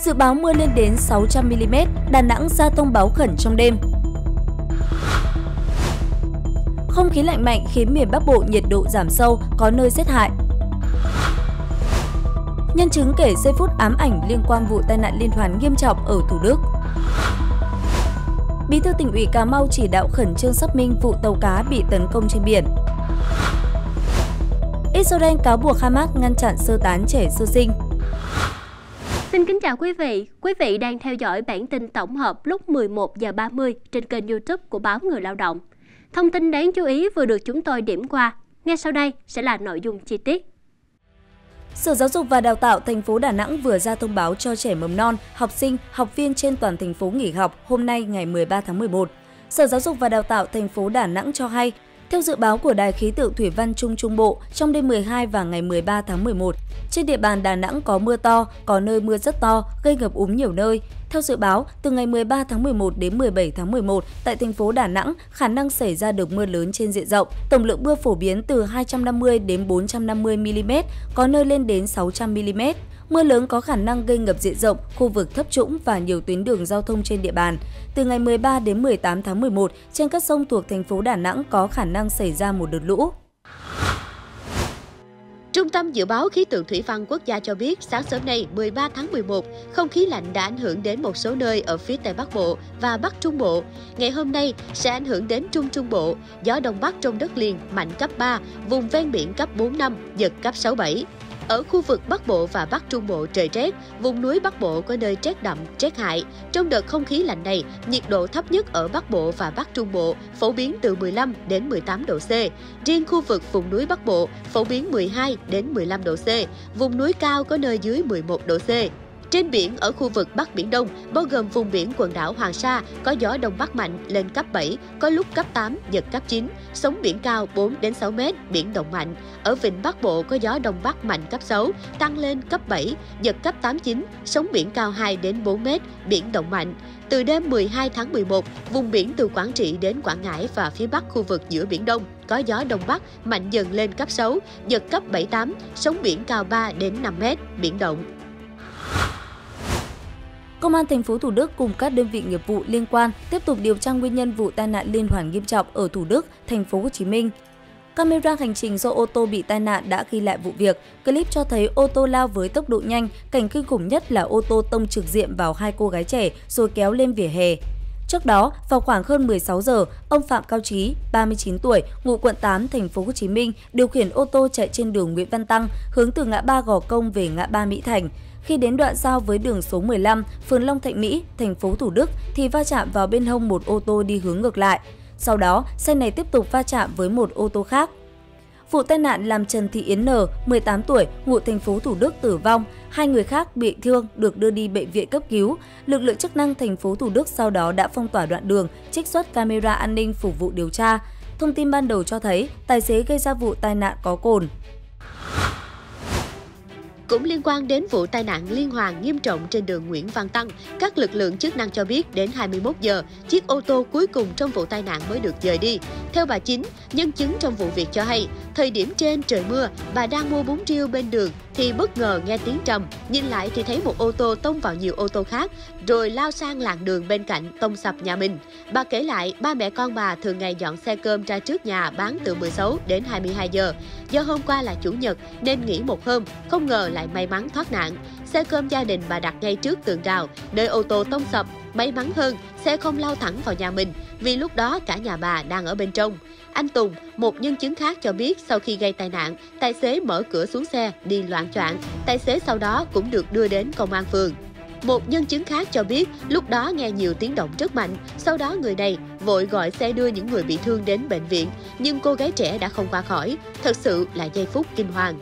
Dự báo mưa lên đến 600 mm, Đà Nẵng ra thông báo khẩn trong đêm. Không khí lạnh mạnh khiến miền Bắc Bộ nhiệt độ giảm sâu, có nơi rét hại. Nhân chứng kể giây phút ám ảnh liên quan vụ tai nạn liên hoàn nghiêm trọng ở Thủ Đức. Bí thư Tỉnh ủy Cà Mau chỉ đạo khẩn trương xác minh vụ tàu cá bị tấn công trên biển. Israel cáo buộc Hamas ngăn chặn sơ tán trẻ sơ sinh. Xin kính chào quý vị đang theo dõi bản tin tổng hợp lúc 11 giờ 30 trên kênh YouTube của báo Người Lao động. Thông tin đáng chú ý vừa được chúng tôi điểm qua, ngay sau đây sẽ là nội dung chi tiết. Sở Giáo dục và Đào tạo thành phố Đà Nẵng vừa ra thông báo cho trẻ mầm non, học sinh, học viên trên toàn thành phố nghỉ học hôm nay ngày 13 tháng 11. Sở Giáo dục và Đào tạo thành phố Đà Nẵng cho hay, theo dự báo của Đài khí tượng thủy văn Trung Trung Bộ, trong đêm 12 và ngày 13 tháng 11, trên địa bàn Đà Nẵng có mưa to, có nơi mưa rất to, gây ngập úng nhiều nơi. Theo dự báo, từ ngày 13 tháng 11 đến 17 tháng 11, tại thành phố Đà Nẵng, khả năng xảy ra được mưa lớn trên diện rộng, tổng lượng mưa phổ biến từ 250 đến 450 mm, có nơi lên đến 600 mm. Mưa lớn có khả năng gây ngập diện rộng, khu vực thấp trũng và nhiều tuyến đường giao thông trên địa bàn. Từ ngày 13 đến 18 tháng 11, trên các sông thuộc thành phố Đà Nẵng có khả năng xảy ra một đợt lũ. Trung tâm Dự báo Khí tượng Thủy văn Quốc gia cho biết sáng sớm nay 13 tháng 11, không khí lạnh đã ảnh hưởng đến một số nơi ở phía Tây Bắc Bộ và Bắc Trung Bộ. Ngày hôm nay sẽ ảnh hưởng đến Trung Trung Bộ, gió Đông Bắc trong đất liền mạnh cấp 3, vùng ven biển cấp 4-5, giật cấp 6-7. Ở khu vực Bắc Bộ và Bắc Trung Bộ trời rét, vùng núi Bắc Bộ có nơi rét đậm, rét hại. Trong đợt không khí lạnh này, nhiệt độ thấp nhất ở Bắc Bộ và Bắc Trung Bộ phổ biến từ 15 đến 18 độ C. Riêng khu vực vùng núi Bắc Bộ phổ biến 12 đến 15 độ C, vùng núi cao có nơi dưới 11 độ C. Trên biển ở khu vực Bắc Biển Đông, bao gồm vùng biển quần đảo Hoàng Sa, có gió Đông Bắc mạnh lên cấp 7, có lúc cấp 8, giật cấp 9, sóng biển cao 4 đến 6 mét, biển động mạnh. Ở vịnh Bắc Bộ có gió Đông Bắc mạnh cấp 6, tăng lên cấp 7, giật cấp 8-9, sóng biển cao 2 đến 4 mét, biển động mạnh. Từ đêm 12 tháng 11, vùng biển từ Quảng Trị đến Quảng Ngãi và phía Bắc khu vực giữa Biển Đông có gió Đông Bắc mạnh dần lên cấp 6, giật cấp 7-8, sóng biển cao 3 đến 5 mét, biển động. Công an thành phố Thủ Đức cùng các đơn vị nghiệp vụ liên quan tiếp tục điều tra nguyên nhân vụ tai nạn liên hoàn nghiêm trọng ở Thủ Đức, thành phố Hồ Chí Minh. Camera hành trình do ô tô bị tai nạn đã ghi lại vụ việc. Clip cho thấy ô tô lao với tốc độ nhanh, cảnh kinh khủng nhất là ô tô tông trực diện vào hai cô gái trẻ rồi kéo lên vỉa hè. Trước đó, vào khoảng hơn 16 giờ, ông Phạm Cao Trí, 39 tuổi, ngụ quận 8, thành phố Hồ Chí Minh, điều khiển ô tô chạy trên đường Nguyễn Văn Tăng, hướng từ ngã ba Gò Công về ngã ba Mỹ Thành. Khi đến đoạn giao với đường số 15, phường Long Thạnh Mỹ, thành phố Thủ Đức thì va chạm vào bên hông một ô tô đi hướng ngược lại. Sau đó, xe này tiếp tục va chạm với một ô tô khác. Vụ tai nạn làm Trần Thị Yến N, 18 tuổi, ngụ thành phố Thủ Đức tử vong, hai người khác bị thương được đưa đi bệnh viện cấp cứu. Lực lượng chức năng thành phố Thủ Đức sau đó đã phong tỏa đoạn đường, trích xuất camera an ninh phục vụ điều tra. Thông tin ban đầu cho thấy tài xế gây ra vụ tai nạn có cồn. Cũng liên quan đến vụ tai nạn liên hoàn nghiêm trọng trên đường Nguyễn Văn Tăng, các lực lượng chức năng cho biết đến 21 giờ, chiếc ô tô cuối cùng trong vụ tai nạn mới được dời đi. Theo bà Chính, nhân chứng trong vụ việc cho hay, thời điểm trên trời mưa, bà đang mua bún riêu bên đường thì bất ngờ nghe tiếng trầm, nhìn lại thì thấy một ô tô tông vào nhiều ô tô khác, rồi lao sang làn đường bên cạnh tông sập nhà mình. Bà kể lại, ba mẹ con bà thường ngày dọn xe cơm ra trước nhà bán từ 16 đến 22 giờ. Do hôm qua là Chủ nhật nên nghỉ một hôm, không ngờ lại may mắn thoát nạn. Xe cơm gia đình bà đặt ngay trước tường rào, nơi ô tô tông sập. May mắn hơn, xe không lao thẳng vào nhà mình, vì lúc đó cả nhà bà đang ở bên trong. Anh Tùng, một nhân chứng khác cho biết sau khi gây tai nạn, tài xế mở cửa xuống xe, đi loạng choạng. Tài xế sau đó cũng được đưa đến công an phường. Một nhân chứng khác cho biết lúc đó nghe nhiều tiếng động rất mạnh, sau đó người này vội gọi xe đưa những người bị thương đến bệnh viện, nhưng cô gái trẻ đã không qua khỏi. Thật sự là giây phút kinh hoàng.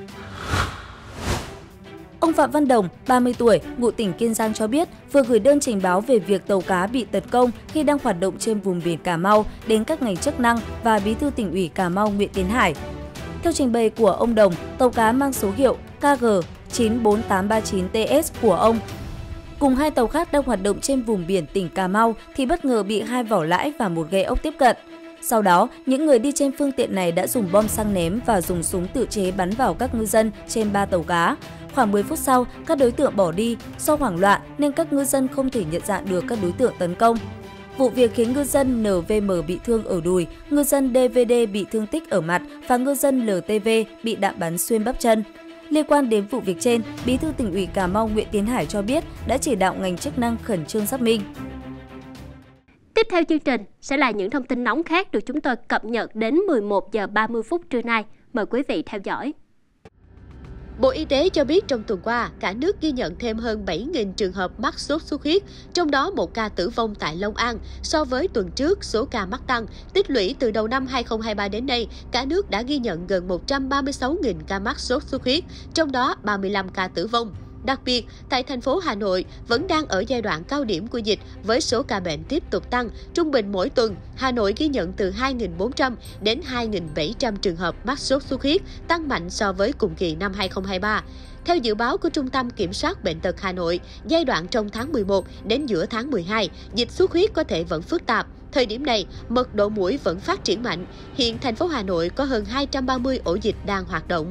Ông Phạm Văn Đồng, 30 tuổi, ngụ tỉnh Kiên Giang cho biết vừa gửi đơn trình báo về việc tàu cá bị tấn công khi đang hoạt động trên vùng biển Cà Mau đến các ngành chức năng và Bí thư Tỉnh ủy Cà Mau Nguyễn Tiến Hải. Theo trình bày của ông Đồng, tàu cá mang số hiệu KG 94839TS của ông cùng hai tàu khác đang hoạt động trên vùng biển tỉnh Cà Mau thì bất ngờ bị hai vỏ lãi và một ghe ốc tiếp cận. Sau đó, những người đi trên phương tiện này đã dùng bom xăng ném và dùng súng tự chế bắn vào các ngư dân trên ba tàu cá. Khoảng 10 phút sau, các đối tượng bỏ đi. Do hoảng loạn nên các ngư dân không thể nhận dạng được các đối tượng tấn công. Vụ việc khiến ngư dân NVM bị thương ở đùi, ngư dân DVD bị thương tích ở mặt và ngư dân LTV bị đạn bắn xuyên bắp chân. Liên quan đến vụ việc trên, Bí thư Tỉnh ủy Cà Mau Nguyễn Tiến Hải cho biết đã chỉ đạo ngành chức năng khẩn trương xác minh. Tiếp theo chương trình sẽ là những thông tin nóng khác được chúng tôi cập nhật đến 11 giờ 30 phút trưa nay. Mời quý vị theo dõi. Bộ Y tế cho biết trong tuần qua, cả nước ghi nhận thêm hơn 7.000 trường hợp mắc sốt xuất huyết, trong đó 1 ca tử vong tại Long An. So với tuần trước, số ca mắc tăng. Tích lũy từ đầu năm 2023 đến nay, cả nước đã ghi nhận gần 136.000 ca mắc sốt xuất huyết, trong đó 35 ca tử vong. Đặc biệt, tại thành phố Hà Nội vẫn đang ở giai đoạn cao điểm của dịch với số ca bệnh tiếp tục tăng. Trung bình mỗi tuần, Hà Nội ghi nhận từ 2.400 đến 2.700 trường hợp mắc sốt xuất huyết, tăng mạnh so với cùng kỳ năm 2023. Theo dự báo của Trung tâm Kiểm soát Bệnh tật Hà Nội, giai đoạn trong tháng 11 đến giữa tháng 12, dịch xuất huyết có thể vẫn phức tạp. Thời điểm này, mật độ muỗi vẫn phát triển mạnh. Hiện thành phố Hà Nội có hơn 230 ổ dịch đang hoạt động.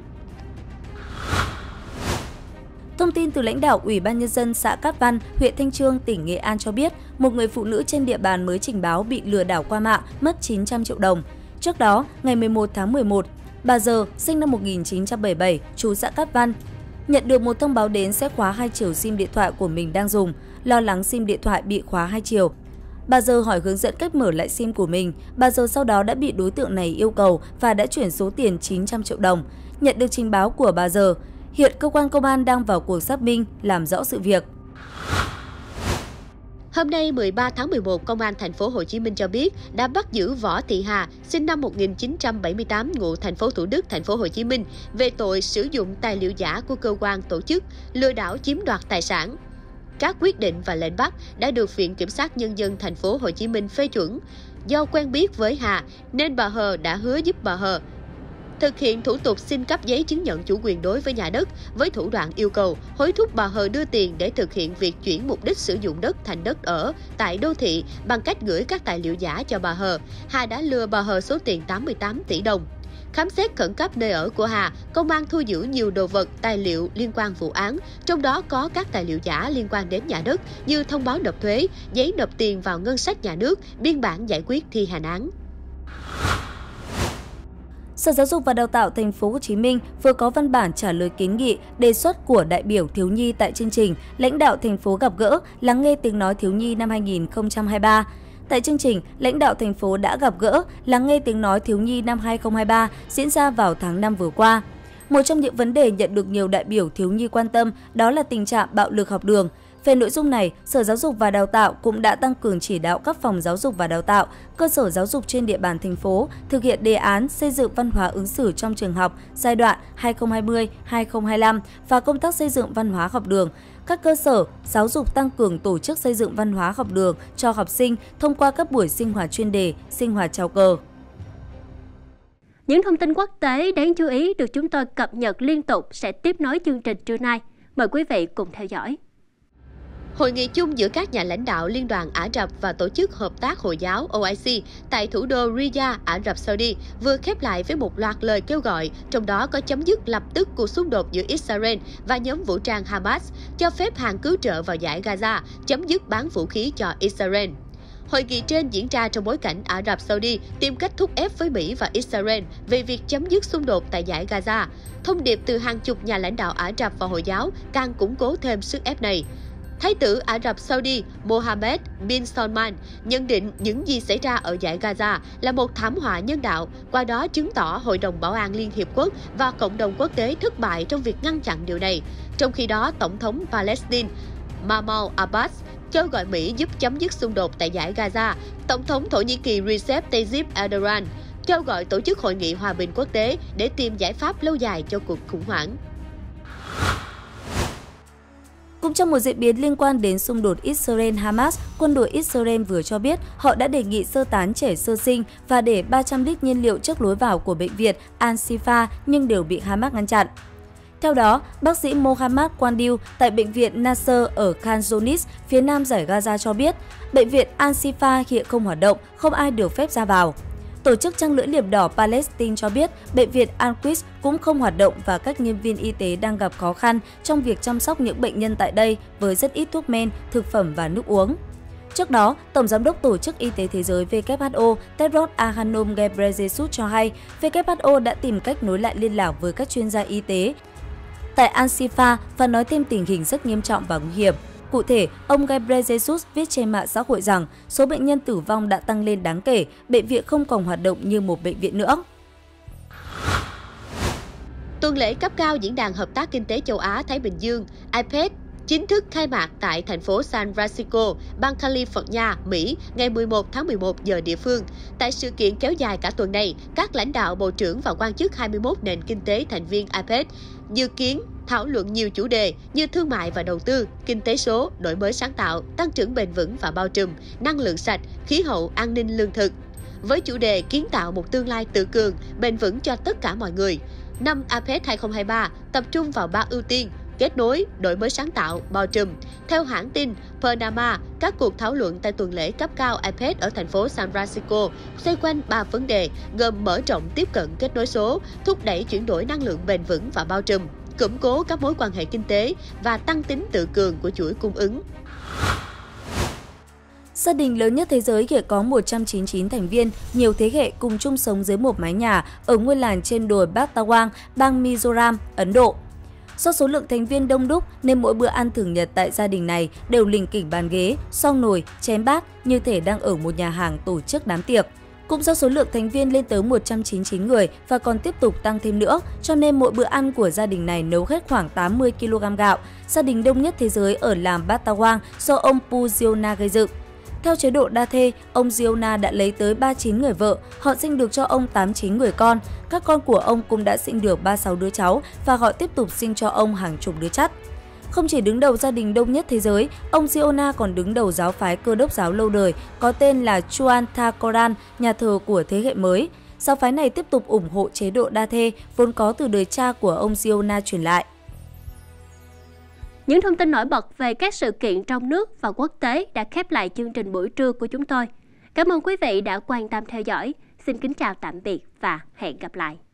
Thông tin từ lãnh đạo Ủy ban Nhân dân xã Cát Văn, huyện Thanh Chương, tỉnh Nghệ An cho biết, một người phụ nữ trên địa bàn mới trình báo bị lừa đảo qua mạng, mất 900 triệu đồng. Trước đó, ngày 11 tháng 11, bà Giờ, sinh năm 1977, trú xã Cát Văn, nhận được một thông báo đến sẽ khóa 2 chiều SIM điện thoại của mình đang dùng. Lo lắng SIM điện thoại bị khóa 2 chiều, bà Giờ hỏi hướng dẫn cách mở lại SIM của mình. Bà Giờ sau đó đã bị đối tượng này yêu cầu và đã chuyển số tiền 900 triệu đồng. Nhận được trình báo của bà Giờ, hiện cơ quan công an đang vào cuộc xác minh, làm rõ sự việc. Hôm nay 13 tháng 11, Công an thành phố Hồ Chí Minh cho biết đã bắt giữ Võ Thị Hà, sinh năm 1978, ngụ thành phố Thủ Đức, thành phố Hồ Chí Minh, về tội sử dụng tài liệu giả của cơ quan tổ chức, lừa đảo chiếm đoạt tài sản. Các quyết định và lệnh bắt đã được Viện Kiểm sát Nhân dân thành phố Hồ Chí Minh phê chuẩn. Do quen biết với Hà nên bà Hờ đã hứa giúp bà Hờ thực hiện thủ tục xin cấp giấy chứng nhận chủ quyền đối với nhà đất với thủ đoạn yêu cầu hối thúc bà Hờ đưa tiền để thực hiện việc chuyển mục đích sử dụng đất thành đất ở tại đô thị bằng cách gửi các tài liệu giả cho bà Hờ. Hà đã lừa bà Hờ số tiền 88 tỷ đồng. Khám xét khẩn cấp nơi ở của Hà, công an thu giữ nhiều đồ vật, tài liệu liên quan vụ án, trong đó có các tài liệu giả liên quan đến nhà đất như thông báo nộp thuế, giấy nộp tiền vào ngân sách nhà nước, biên bản giải quyết thi hành án. Sở Giáo dục và Đào tạo Thành phố Hồ Chí Minh vừa có văn bản trả lời kiến nghị, đề xuất của đại biểu thiếu nhi tại chương trình lãnh đạo thành phố gặp gỡ, lắng nghe tiếng nói thiếu nhi năm 2023. Tại chương trình, lãnh đạo thành phố đã gặp gỡ, lắng nghe tiếng nói thiếu nhi năm 2023 diễn ra vào tháng 5 vừa qua. Một trong những vấn đề nhận được nhiều đại biểu thiếu nhi quan tâm đó là tình trạng bạo lực học đường. Về nội dung này, Sở Giáo dục và Đào tạo cũng đã tăng cường chỉ đạo các phòng giáo dục và đào tạo, cơ sở giáo dục trên địa bàn thành phố thực hiện đề án xây dựng văn hóa ứng xử trong trường học giai đoạn 2020-2025 và công tác xây dựng văn hóa học đường. Các cơ sở giáo dục tăng cường tổ chức xây dựng văn hóa học đường cho học sinh thông qua các buổi sinh hoạt chuyên đề, sinh hoạt chào cờ. Những thông tin quốc tế đáng chú ý được chúng tôi cập nhật liên tục sẽ tiếp nối chương trình trưa nay. Mời quý vị cùng theo dõi. Hội nghị chung giữa các nhà lãnh đạo Liên đoàn Ả Rập và Tổ chức Hợp tác Hồi giáo OIC tại thủ đô Riyadh, Ả Rập Saudi vừa khép lại với một loạt lời kêu gọi, trong đó có chấm dứt lập tức cuộc xung đột giữa Israel và nhóm vũ trang Hamas, cho phép hàng cứu trợ vào dải Gaza, chấm dứt bán vũ khí cho Israel. Hội nghị trên diễn ra trong bối cảnh Ả Rập Saudi tìm cách thúc ép với Mỹ và Israel về việc chấm dứt xung đột tại dải Gaza. Thông điệp từ hàng chục nhà lãnh đạo Ả Rập và Hồi giáo càng củng cố thêm sức ép này. Thái tử Ả Rập Saudi Mohammed bin Salman nhận định những gì xảy ra ở dải Gaza là một thảm họa nhân đạo, qua đó chứng tỏ Hội đồng Bảo an Liên Hiệp Quốc và cộng đồng quốc tế thất bại trong việc ngăn chặn điều này. Trong khi đó, Tổng thống Palestine Mahmoud Abbas kêu gọi Mỹ giúp chấm dứt xung đột tại dải Gaza. Tổng thống Thổ Nhĩ Kỳ Recep Tayyip Erdogan kêu gọi tổ chức hội nghị hòa bình quốc tế để tìm giải pháp lâu dài cho cuộc khủng hoảng. Cũng trong một diễn biến liên quan đến xung đột Israel-Hamas, quân đội Israel vừa cho biết họ đã đề nghị sơ tán trẻ sơ sinh và để 300 lít nhiên liệu trước lối vào của bệnh viện Al-Shifa nhưng đều bị Hamas ngăn chặn. Theo đó, bác sĩ Mohammad Quandil tại bệnh viện Nasser ở Khan Younis, phía nam dải Gaza cho biết, bệnh viện Al-Shifa hiện không hoạt động, không ai được phép ra vào. Tổ chức Trăng lưỡi liềm đỏ Palestine cho biết bệnh viện Al-Quds cũng không hoạt động và các nhân viên y tế đang gặp khó khăn trong việc chăm sóc những bệnh nhân tại đây với rất ít thuốc men, thực phẩm và nước uống. Trước đó, Tổng Giám đốc Tổ chức Y tế Thế giới WHO Tedros Adhanom Ghebreyesus cho hay WHO đã tìm cách nối lại liên lạc với các chuyên gia y tế tại Al-Shifa và nói thêm tình hình rất nghiêm trọng và nguy hiểm. Cụ thể, ông Ghebreyesus viết trên mạng xã hội rằng số bệnh nhân tử vong đã tăng lên đáng kể, bệnh viện không còn hoạt động như một bệnh viện nữa. Tuần lễ cấp cao Diễn đàn Hợp tác Kinh tế Châu Á-Thái Bình Dương (APEC) chính thức khai mạc tại thành phố San Francisco, bang California, Mỹ, ngày 11 tháng 11 giờ địa phương. Tại sự kiện kéo dài cả tuần này, các lãnh đạo, bộ trưởng và quan chức 21 nền kinh tế thành viên APEC dự kiến thảo luận nhiều chủ đề như thương mại và đầu tư, kinh tế số, đổi mới sáng tạo, tăng trưởng bền vững và bao trùm, năng lượng sạch, khí hậu, an ninh lương thực. Với chủ đề kiến tạo một tương lai tự cường, bền vững cho tất cả mọi người, năm APEC 2023 tập trung vào 3 ưu tiên: kết nối, đổi mới sáng tạo, bao trùm. Theo hãng tin Panama, các cuộc thảo luận tại tuần lễ cấp cao APEC ở thành phố San Francisco xoay quanh 3 vấn đề gồm mở rộng tiếp cận kết nối số, thúc đẩy chuyển đổi năng lượng bền vững và bao trùm, củng cố các mối quan hệ kinh tế và tăng tính tự cường của chuỗi cung ứng. Gia đình lớn nhất thế giới hiện có 199 thành viên, nhiều thế hệ cùng chung sống dưới một mái nhà ở ngôi làng trên đồi Battawang, bang Mizoram, Ấn Độ. Do số lượng thành viên đông đúc nên mỗi bữa ăn thường nhật tại gia đình này đều lỉnh kỉnh bàn ghế, xoong nồi, chén bát như thể đang ở một nhà hàng tổ chức đám tiệc. Cũng do số lượng thành viên lên tới 199 người và còn tiếp tục tăng thêm nữa, cho nên mỗi bữa ăn của gia đình này nấu hết khoảng 80 kg gạo, gia đình đông nhất thế giới ở làng Battawang do ông Pu Ziona gây dựng. Theo chế độ đa thê, ông Ziona đã lấy tới 39 người vợ, họ sinh được cho ông 89 người con. Các con của ông cũng đã sinh được 36 đứa cháu và họ tiếp tục sinh cho ông hàng chục đứa chắt. Không chỉ đứng đầu gia đình đông nhất thế giới, ông Ziona còn đứng đầu giáo phái Cơ đốc giáo lâu đời có tên là Chuan Thakoran, nhà thờ của thế hệ mới. Giáo phái này tiếp tục ủng hộ chế độ đa thê vốn có từ đời cha của ông Ziona truyền lại. Những thông tin nổi bật về các sự kiện trong nước và quốc tế đã khép lại chương trình buổi trưa của chúng tôi. Cảm ơn quý vị đã quan tâm theo dõi. Xin kính chào tạm biệt và hẹn gặp lại.